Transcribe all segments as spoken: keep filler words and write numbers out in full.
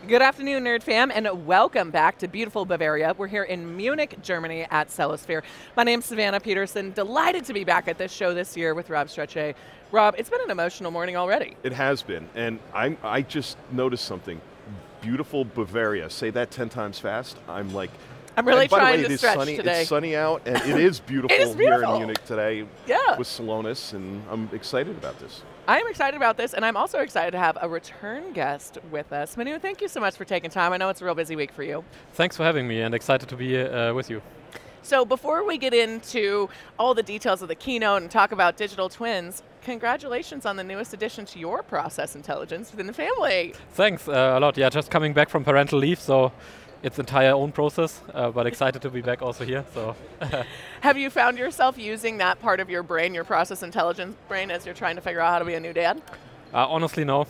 Good afternoon, Nerd Fam, and welcome back to beautiful Bavaria. We're here in Munich, Germany at Celosphere. My name's Savannah Peterson, delighted to be back at this show this year with Rob Strechay. Rob, it's been an emotional morning already. It has been, and I'm, I just noticed something. Beautiful Bavaria, say that ten times fast, I'm like, I'm really and by trying the way, to it is stretch sunny, today. It's sunny out, and it is beautiful, It is beautiful. here in Munich today Yeah. with Celonis, and I'm excited about this. I am excited about this, and I'm also excited to have a return guest with us. Manu, thank you so much for taking time. I know it's a real busy week for you. Thanks for having me, and excited to be uh, with you. So before we get into all the details of the keynote and talk about digital twins, congratulations on the newest addition to your process intelligence within the family. Thanks uh, a lot. Yeah, just coming back from parental leave, so it's entire own process, uh, but excited to be back also here. So, have you found yourself using that part of your brain, your process intelligence brain, as you're trying to figure out how to be a new dad? Uh, honestly, no.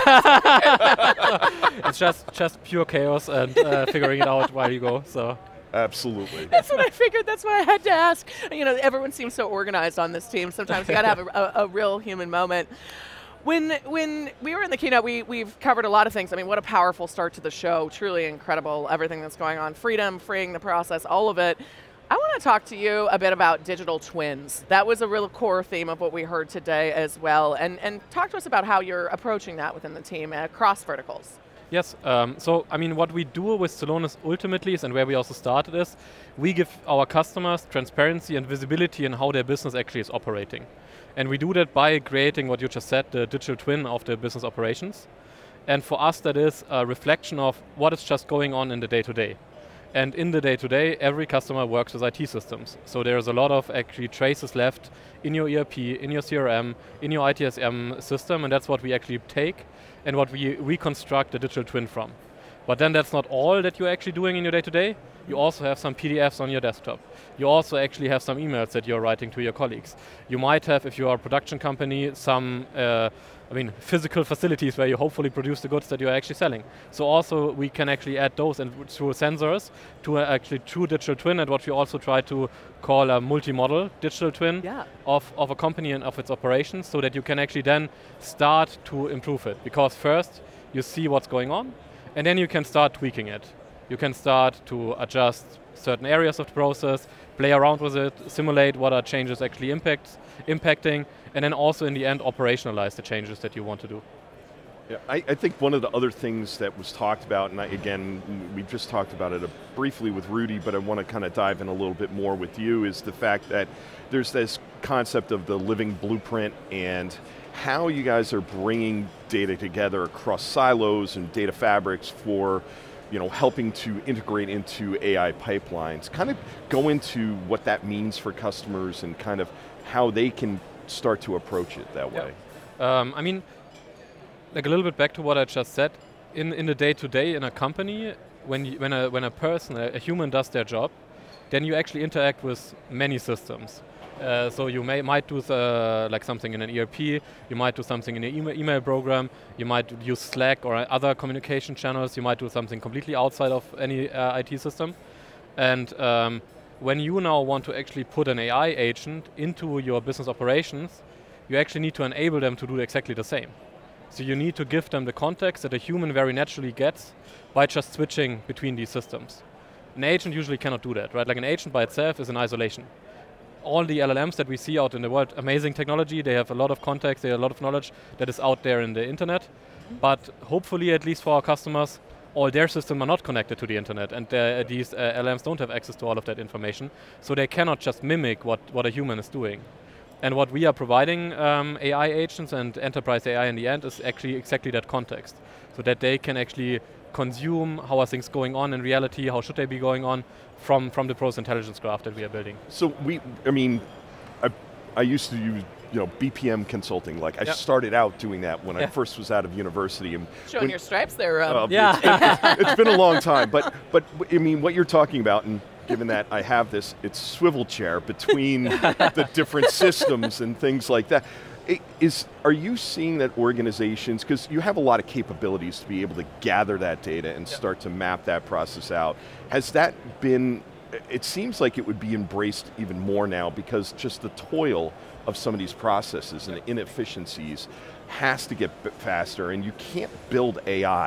It's just just pure chaos and uh, figuring it out while you go. So. Absolutely. That's what I figured. That's why I had to ask. You know, everyone seems so organized on this team. Sometimes you got to have a, a, a real human moment. When when we were in the keynote, we, we've covered a lot of things. I mean, what a powerful start to the show. Truly incredible, everything that's going on. Freedom, freeing the process, all of it. I want to talk to you a bit about digital twins. That was a real core theme of what we heard today as well. And, and talk to us about how you're approaching that within the team across verticals. Yes, um, so I mean what we do with Celonis ultimately is, and where we also started is, we give our customers transparency and visibility in how their business actually is operating. And we do that by creating what you just said, the digital twin of the business operations. And for us that is a reflection of what is just going on in the day-to-day. And in the day-to-day, every customer works with I T systems. So there's a lot of actually traces left in your E R P, in your C R M, in your I T S M system, and that's what we actually take and what we reconstruct the digital twin from. But then that's not all that you're actually doing in your day-to-day. You also have some P D Fs on your desktop. You also actually have some emails that you're writing to your colleagues. You might have, if you are a production company, some uh, I mean, physical facilities where you hopefully produce the goods that you're actually selling. So also we can actually add those and through sensors to uh, actually true digital twin, and what we also try to call a multimodal digital twin yeah. of, of a company and of its operations, so that you can actually then start to improve it. Because first you see what's going on, and then you can start tweaking it. You can start to adjust certain areas of the process, play around with it, simulate what are changes actually impacts, impacting, and then also in the end operationalize the changes that you want to do. Yeah, I, I think one of the other things that was talked about, and I, again, we just talked about it a, briefly with Rudy, but I want to kind of dive in a little bit more with you, is the fact that there's this concept of the living blueprint and how you guys are bringing data together across silos and data fabrics for you know, helping to integrate into A I pipelines. Kind of go into what that means for customers and kind of how they can start to approach it that way. Yeah. Um, I mean, like a little bit back to what I just said, in, in the day-to-day in a company, when, you, when, a, when a person, a, a human does their job, then you actually interact with many systems. Uh, so you may, might do uh, like something in an E R P, you might do something in an email, email program, you might use Slack or other communication channels, you might do something completely outside of any uh, I T system. And um, when you now want to actually put an A I agent into your business operations, you actually need to enable them to do exactly the same. So you need to give them the context that a human very naturally gets by just switching between these systems. An agent usually cannot do that, right? Like an agent by itself is in isolation. All the L L Ms that we see out in the world, amazing technology, they have a lot of context, they have a lot of knowledge that is out there in the internet, but hopefully, at least for our customers, all their systems are not connected to the internet, and uh, these uh, L L Ms don't have access to all of that information, so they cannot just mimic what, what a human is doing. And what we are providing um, A I agents and enterprise A I in the end is actually exactly that context, so that they can actually consume how are things going on in reality, how should they be going on from, from the process intelligence graph that we are building. So we, I mean, I, I used to use you know, B P M consulting, like I yep. started out doing that when yeah. I first was out of university. And Showing when, your stripes there. Um. uh, yeah. it's, it's been a long time, but, but I mean, what you're talking about, and given that I have this, it's swivel chair between the different systems and things like that. It is, are you seeing that organizations, because you have a lot of capabilities to be able to gather that data and yep. start to map that process out. Has that been, it seems like it would be embraced even more now because just the toil of some of these processes and the inefficiencies has to get faster, and you can't build A I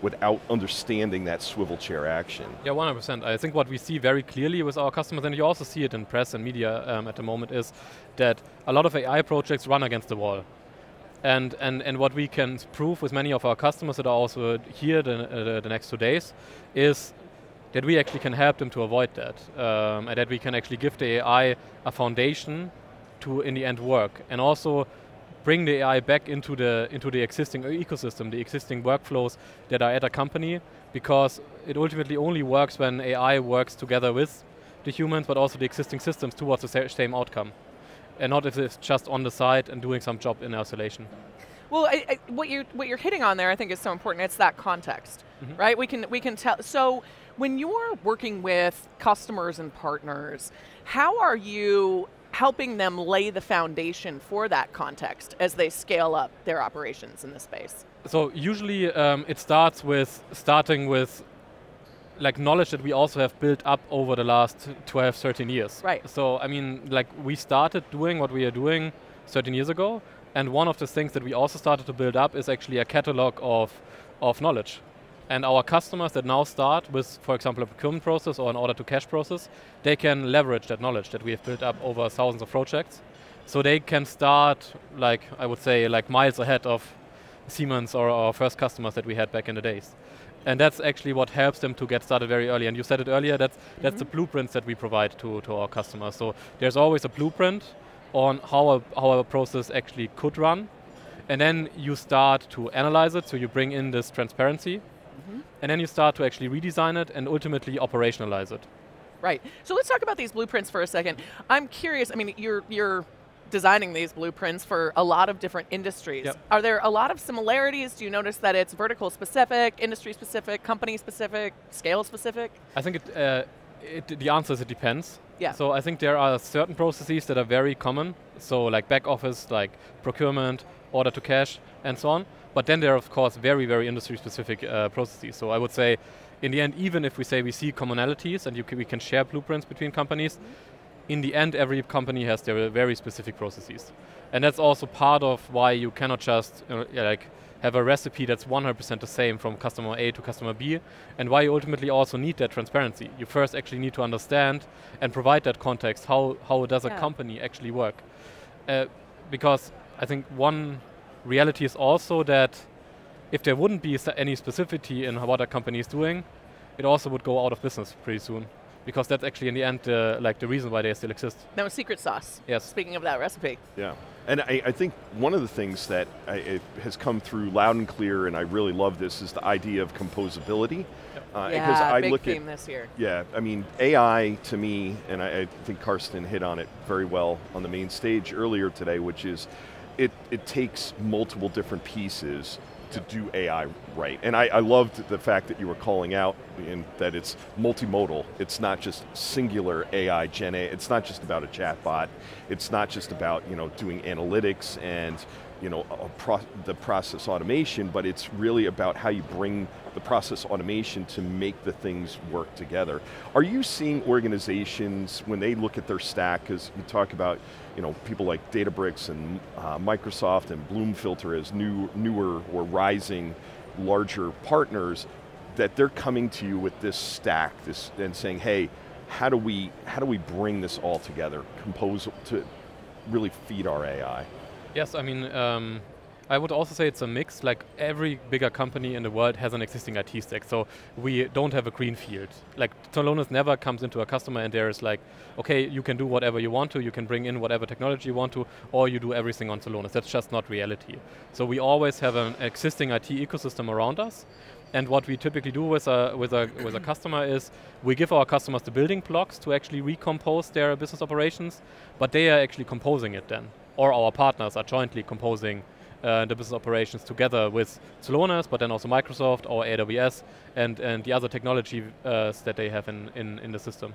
without understanding that swivel chair action. Yeah, one hundred percent. I think what we see very clearly with our customers, and you also see it in press and media um, at the moment, is that a lot of A I projects run against the wall. And, and, and what we can prove with many of our customers that are also here the, uh, the next two days is that we actually can help them to avoid that. Um, and that we can actually give the A I a foundation to, in the end, work. And also bring the A I back into the, into the existing ecosystem, the existing workflows that are at a company, because it ultimately only works when A I works together with the humans, but also the existing systems towards the same outcome. And not if it's just on the side and doing some job in isolation. Well, I, I, what you're what you're hitting on there, I think, is so important. It's that context, mm-hmm. right? We can we can tell. So when you're working with customers and partners, how are you helping them lay the foundation for that context as they scale up their operations in this space? So usually um, it starts with starting with like knowledge that we also have built up over the last twelve, thirteen years. Right. So I mean, like we started doing what we are doing thirteen years ago, and one of the things that we also started to build up is actually a catalog of, of knowledge. And our customers that now start with, for example, a procurement process or an order to cash process, they can leverage that knowledge that we have built up over thousands of projects. So they can start, like I would say, like miles ahead of Siemens or our first customers that we had back in the days. And that's actually what helps them to get started very early. And you said it earlier, that's, mm-hmm. that's the blueprints that we provide to, to our customers. So there's always a blueprint on how a, how a process actually could run. And then you start to analyze it, so you bring in this transparency. Mm-hmm. And then you start to actually redesign it and ultimately operationalize it. Right. So let's talk about these blueprints for a second. I'm curious, I mean, you're, you're designing these blueprints for a lot of different industries. Yep. Are there a lot of similarities? Do you notice that it's vertical specific, industry specific, company specific, scale specific? I think it, uh, it, the answer is it depends. Yeah. So I think there are certain processes that are very common. So like back office, like procurement, order to cash, and so on. But then there are, of course, very, very industry specific uh, processes. So I would say, in the end, even if we say we see commonalities and you can, we can share blueprints between companies, mm-hmm. in the end, every company has their very specific processes. And that's also part of why you cannot just uh, yeah, like have a recipe that's one hundred percent the same from customer A to customer B, and why you ultimately also need that transparency. You first actually need to understand and provide that context, how, how does yeah. a company actually work? Uh, because I think one reality is also that if there wouldn't be any specificity in what a company is doing, it also would go out of business pretty soon. Because that's actually in the end uh, like the reason why they still exist. No secret sauce. Yes. Speaking of that recipe. Yeah, and I, I think one of the things that I, it has come through loud and clear, and I really love this, is the idea of composability. Yep. Uh, yeah, I big look theme at, this year. Yeah, I mean, A I to me, and I, I think Karsten hit on it very well on the main stage earlier today, which is it, it takes multiple different pieces to do A I right. And I, I loved the fact that you were calling out in that it's multimodal. It's not just singular A I, Gen A. It's not just about a chatbot. It's not just about you know doing analytics and you know a pro the process automation, but it's really about how you bring the process automation to make the things work together. Are you seeing organizations, when they look at their stack, because you talk about you know, people like Databricks and uh, Microsoft and Bloomfilter as new, newer or rising larger partners, that they're coming to you with this stack this, and saying, hey, how do we, how do we bring this all together, compose to really feed our A I? Yes, I mean, um, I would also say it's a mix. Like every bigger company in the world has an existing I T stack, so we don't have a green field. Like Celonis never comes into a customer and there's like, okay, you can do whatever you want to, you can bring in whatever technology you want to, or you do everything on Celonis. That's just not reality. So we always have an existing I T ecosystem around us. And what we typically do with a, with, a, with a customer is we give our customers the building blocks to actually recompose their business operations, but they are actually composing it then. Or our partners are jointly composing uh, the business operations together with Celonis, but then also Microsoft or A W S and, and the other technology uh, that they have in, in, in the system.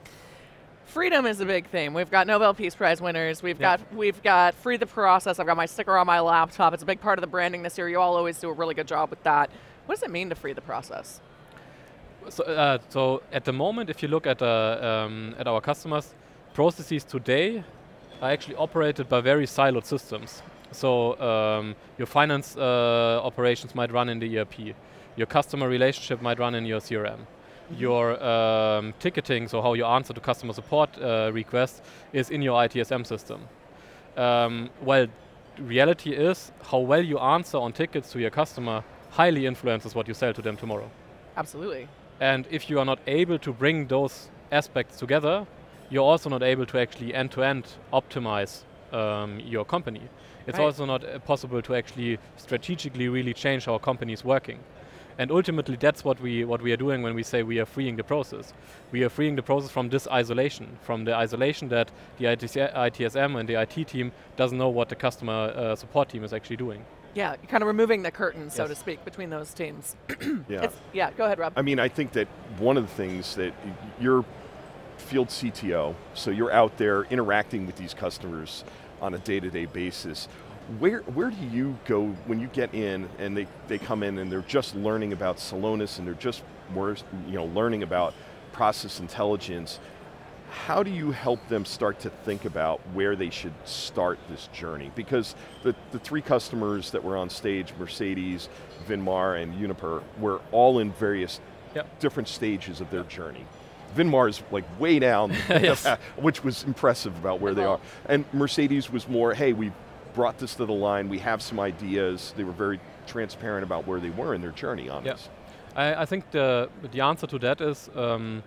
Freedom is a big theme. We've got Nobel Peace Prize winners. We've yeah. got we've got free the process. I've got my sticker on my laptop. It's a big part of the branding this year. You all always do a really good job with that. What does it mean to free the process? So, uh, so at the moment, if you look at uh, um, at our customers, processes today are actually operated by very siloed systems. So um, your finance uh, operations might run in the E R P. Your customer relationship might run in your C R M. Mm-hmm. Your um, ticketing, so how you answer to customer support uh, requests, is in your I T S M system. Um, well, reality is how well you answer on tickets to your customer highly influences what you sell to them tomorrow. Absolutely. And if you are not able to bring those aspects together, you're also not able to actually end-to-end optimize um, your company. It's right. also not uh, possible to actually strategically really change how a company is working. And ultimately that's what we, what we are doing when we say we are freeing the process. We are freeing the process from this isolation, from the isolation that the I T S M and the I T team doesn't know what the customer uh, support team is actually doing. Yeah, you're kind of removing the curtain, so yes. to speak, between those teams. yeah. It's, yeah, go ahead, Rob. I mean, I think that one of the things that you're field C T O, so you're out there interacting with these customers on a day-to-day basis. Where, where do you go when you get in and they, they come in and they're just learning about Celonis and they're just more, you know, learning about process intelligence? How do you help them start to think about where they should start this journey? Because the, the three customers that were on stage, Mercedes, Vinmar, and Uniper, were all in various yep. different stages of their journey. Vinmar is like way down, yes. which was impressive about where they are. And Mercedes was more, hey, we brought this to the line, we have some ideas. They were very transparent about where they were in their journey on yeah. this. I, I think the, the answer to that is, um,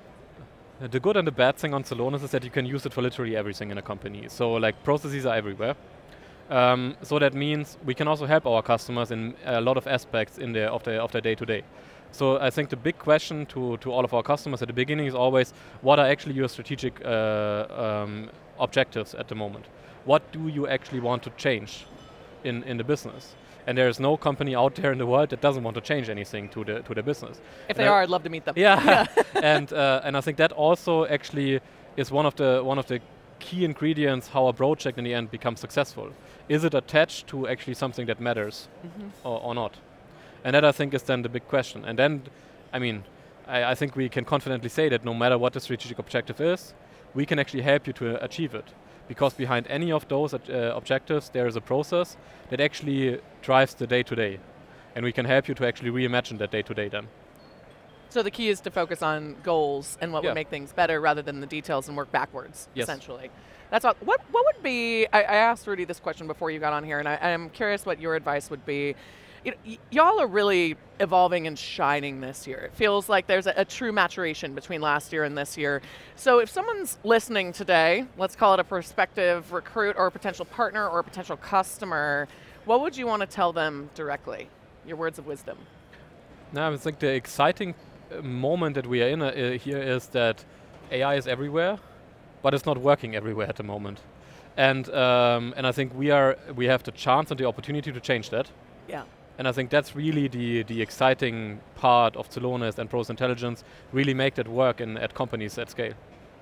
the good and the bad thing on Celonis is that you can use it for literally everything in a company. So like processes are everywhere. Um, so that means we can also help our customers in a lot of aspects in their, of their of their day-to-day. So I think the big question to, to all of our customers at the beginning is always, what are actually your strategic uh, um, objectives at the moment? What do you actually want to change in, in the business? And there is no company out there in the world that doesn't want to change anything to the to the business. If and they I are, I'd love to meet them. Yeah, yeah. and uh, and I think that also actually is one of the one of the key ingredients how a project in the end becomes successful. Is it attached to actually something that matters mm-hmm. or, or not? And that I think is then the big question. And then, I mean, I, I think we can confidently say that no matter what the strategic objective is, we can actually help you to uh, achieve it. Because behind any of those uh, objectives, there is a process that actually drives the day-to-day. And we can help you to actually reimagine that day-to-day then. So the key is to focus on goals and what yeah. would make things better rather than the details and work backwards, yes. essentially. That's all. What, what would be, I, I asked Rudy this question before you got on here, and I, I'm curious what your advice would be. You know, y'all are really evolving and shining this year. It feels like there's a, a true maturation between last year and this year. So if someone's listening today, let's call it a prospective recruit or a potential partner or a potential customer, what would you want to tell them directly? Your words of wisdom. Now, I think the exciting moment that we are in uh, here is that A I is everywhere, but it's not working everywhere at the moment. And, um, and I think we, are, we have the chance and the opportunity to change that. Yeah. And I think that's really the, the exciting part of Celonis and Process Intelligence, really make that work in, at companies at scale.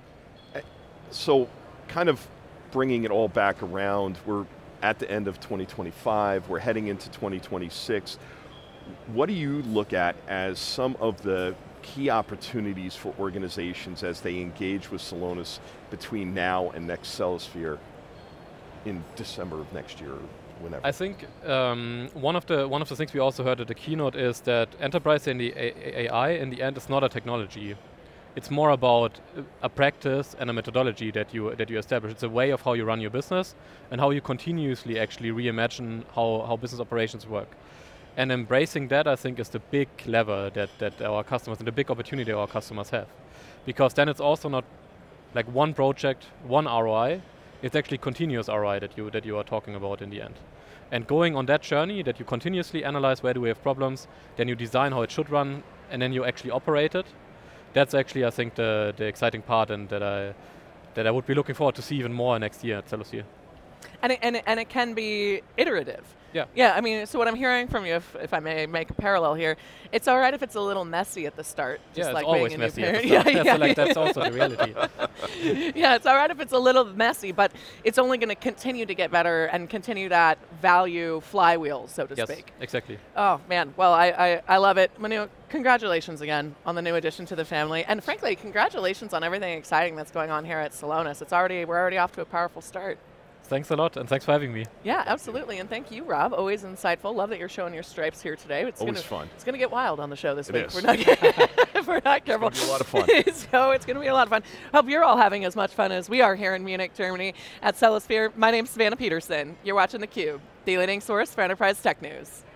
So kind of bringing it all back around, we're at the end of twenty twenty-five, we're heading into twenty twenty-six. What do you look at as some of the key opportunities for organizations as they engage with Celonis between now and next Celosphere in December of next year? Whenever. I think um, one of the one of the things we also heard at the keynote is that enterprise in the A I in the end is not a technology. It's more about a practice and a methodology that you that you establish. It's a way of how you run your business and how you continuously actually reimagine how, how business operations work. And embracing that, I think, is the big lever that, that our customers and the big opportunity our customers have. Because then it's also not like one project, one R O I. It's actually continuous R O I that you that you are talking about in the end. And going on that journey, that you continuously analyze where do we have problems, then you design how it should run, and then you actually operate it. That's actually, I think, the the exciting part, and that I that I would be looking forward to see even more next year at Celosphere. And it, and it, and it can be iterative. Yeah. Yeah, I mean, so what I'm hearing from you, if, if I may make a parallel here, it's all right if it's a little messy at the start. Just yeah, like it's always being a messy new at the parent. start. yeah, that's, yeah, like, that's also the reality. Yeah, it's all right if it's a little messy, but it's only going to continue to get better and continue that value flywheel, so to yes, speak. exactly. Oh, man. Well, I, I, I love it. Manu, congratulations again on the new addition to the family. And frankly, congratulations on everything exciting that's going on here at Celonis. It's already, we're already off to a powerful start. Thanks a lot, and thanks for having me. Yeah, absolutely, and thank you, Rob. Always insightful. Love that you're showing your stripes here today. It's Always gonna, fun. It's going to get wild on the show this it week. Is. We're not, if we're not careful. It's going to be a lot of fun. So it's going to be a lot of fun. Hope you're all having as much fun as we are here in Munich, Germany at Celosphere. My name's Savannah Peterson. You're watching theCUBE, the leading source for enterprise tech news.